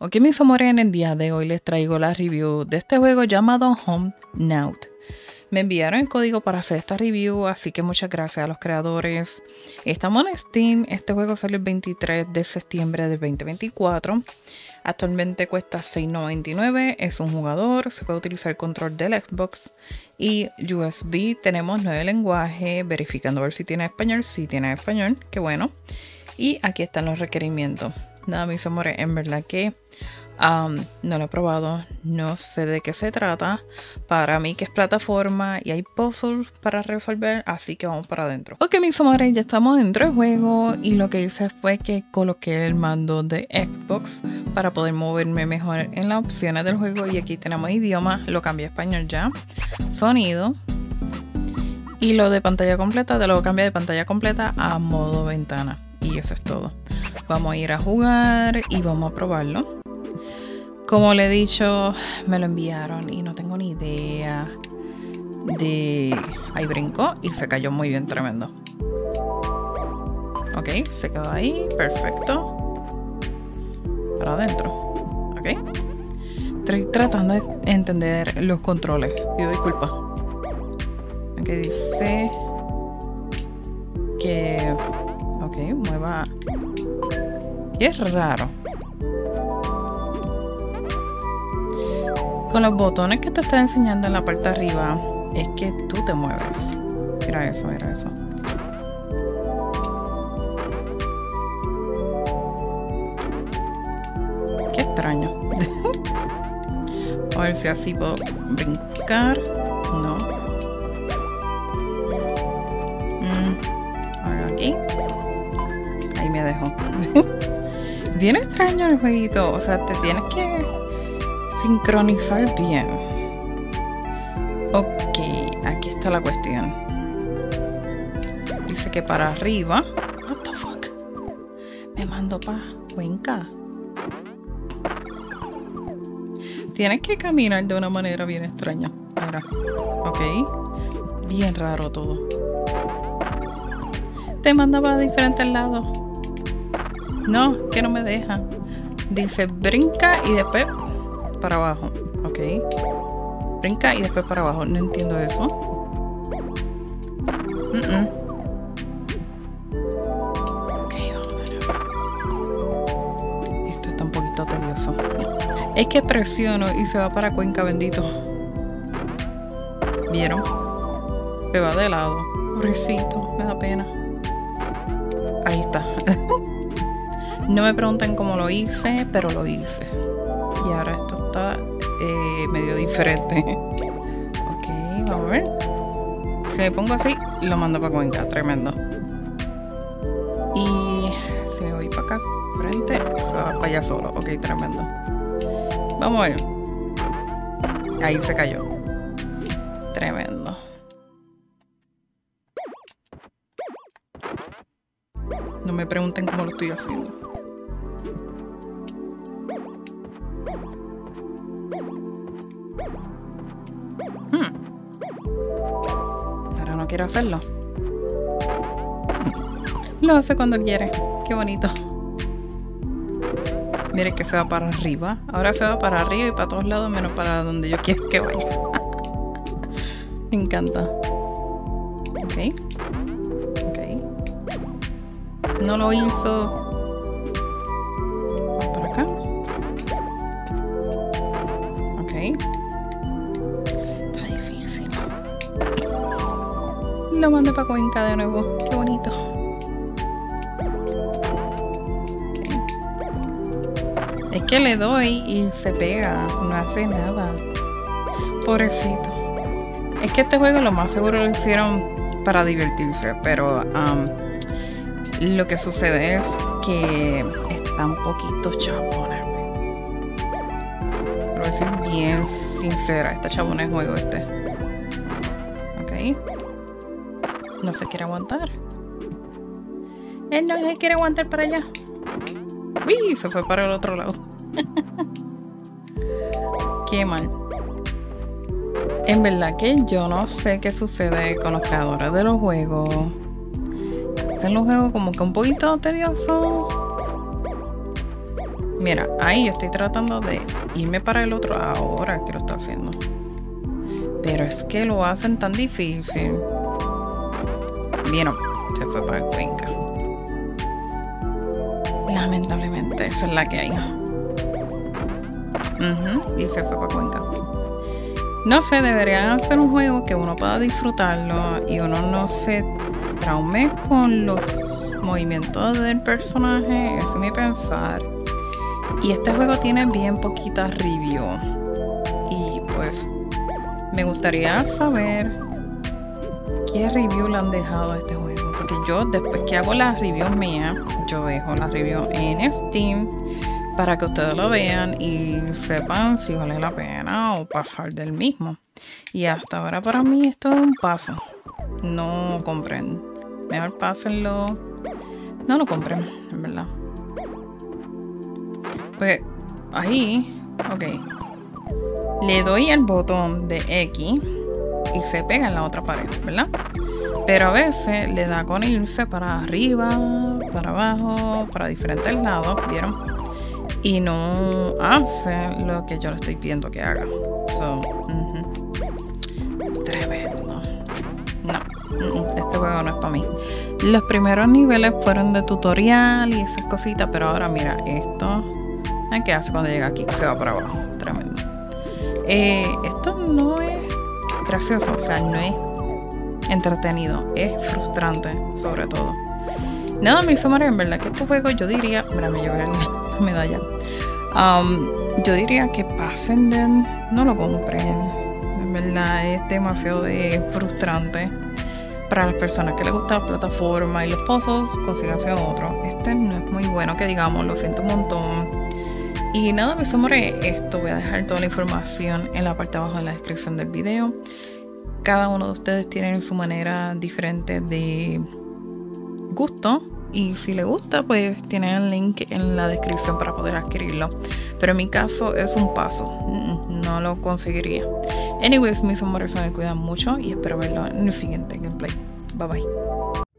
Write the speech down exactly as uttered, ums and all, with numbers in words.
Ok, mis amores, en el día de hoy les traigo la review de este juego llamado Homenout. Me enviaron el código para hacer esta review, así que muchas gracias a los creadores. Estamos en Steam, este juego salió el veintitrés de septiembre del veinte veinticuatro. Actualmente cuesta seis noventa y nueve, es un jugador, se puede utilizar el control del Xbox y U S B. Tenemos nueve lenguajes, verificando a ver si tiene español, si tiene español, qué bueno. Y aquí están los requerimientos. Nada, mis amores, en verdad que um, no lo he probado, no sé de qué se trata. Para mí que es plataforma y hay puzzles para resolver, así que vamos para adentro. Ok, mis amores, ya estamos dentro del juego y lo que hice fue que coloqué el mando de Xbox para poder moverme mejor en las opciones del juego. Y aquí tenemos idioma, lo cambié a español ya, sonido. Y lo de pantalla completa, te lo cambia de pantalla completa a modo ventana. Y eso es todo. Vamos a ir a jugar y vamos a probarlo. Como le he dicho, me lo enviaron y no tengo ni idea de... Ahí brincó y se cayó muy bien, tremendo. Ok, se quedó ahí, perfecto. Para adentro. Ok. Estoy tratando de entender los controles. Pido disculpas. Ok, dice que... Ok, mueva... Qué raro. Con los botones que te está enseñando en la parte de arriba, es que tú te mueves. Mira eso, mira eso. Qué extraño. A ver si así puedo brincar. No. Mm. Aquí. Ahí me dejo. Bien extraño el jueguito. O sea, te tienes que sincronizar bien. Ok, aquí está la cuestión. Dice que para arriba. What the fuck? Me mandó para Cuenca. Tienes que caminar de una manera bien extraña. Mira. Ok. Bien raro todo. Te manda para diferentes lados. No, que no me deja. Dice brinca y después para abajo. Ok. Brinca y después para abajo. No entiendo eso. Mm -mm. Ok, vamos a ver. Esto está un poquito tedioso. Es que presiono y se va para Cuenca, bendito. ¿Vieron? Se va de lado. Pobrecito, me da pena. Ahí está. No me preguntan cómo lo hice, pero lo hice. Y ahora esto está eh, medio diferente. Ok, vamos a ver. Si me pongo así, lo mando para Cuenca. Tremendo. Y si me voy para acá, frente, se va para allá solo. Ok, tremendo. Vamos a ver. Ahí se cayó. Tremendo. No me pregunten cómo lo estoy haciendo. Hmm. Ahora no quiero hacerlo. Lo hace cuando quiere. Qué bonito. Mire que se va para arriba. Ahora se va para arriba y para todos lados, menos para donde yo quiero que vaya. Me encanta. Ok. No lo hizo. Vamos para acá. Ok. Está difícil. Lo mandé para Cuenca de nuevo. Qué bonito. Okay. Es que le doy y se pega. No hace nada. Pobrecito. Es que este juego lo más seguro lo hicieron para divertirse. Pero... Um, lo que sucede es que está un poquito chabona. Quiero decir bien sincera, está chabona el juego este. Ok. No se quiere aguantar. Él no se quiere aguantar para allá. Uy, se fue para el otro lado. Qué mal. En verdad que yo no sé qué sucede con los creadores de los juegos. Hacen los juegos como que un poquito tedioso. Mira, ahí yo estoy tratando de irme para el otro ahora que lo está haciendo. Pero es que lo hacen tan difícil. Vieron, se fue para Cuenca. Lamentablemente, esa es la que hay. Uh-huh, y se fue para Cuenca. No sé, deberían hacer un juego que uno pueda disfrutarlo y uno no se traume con los movimientos del personaje. Ese es mi pensar. Y este juego tiene bien poquitas review. Y pues me gustaría saber qué review le han dejado a este juego. Porque yo después que hago las reviews mías, yo dejo la review en Steam para que ustedes lo vean y sepan si vale la pena o pasar del mismo. Y hasta ahora para mí esto es un paso. No compren. Mejor pásenlo. No lo compren, en verdad. Pues ahí, ok. Le doy el botón de X y se pega en la otra pared, ¿verdad? Pero a veces le da con irse para arriba, para abajo, para diferentes lados, ¿vieron? Y no hace lo que yo le estoy pidiendo que haga. So, uh-huh. Tremendo. No, uh-uh. Este juego no es para mí. Los primeros niveles fueron de tutorial y esas cositas, pero ahora mira esto. ¿Qué hace cuando llega aquí? Se va para abajo. Tremendo. Eh, esto no es gracioso, o sea, no es entretenido, es frustrante sobre todo. Nada, mi Samara, en verdad que este juego yo diría, mira, me llevé la medalla. Um, yo diría que pasen de, no lo compren. En verdad es demasiado de frustrante para las personas que les gusta la plataforma y los pozos, consíganse otro. Este no es muy bueno, que digamos, lo siento un montón. Y nada, mis amores, esto voy a dejar toda la información en la parte de abajo en la descripción del video. Cada uno de ustedes tiene su manera diferente de gusto. Y si les gusta, pues tienen el link en la descripción para poder adquirirlo. Pero en mi caso es un paso. No lo conseguiría. Anyways, mis amores, se me cuidan mucho y espero verlo en el siguiente gameplay. Bye bye.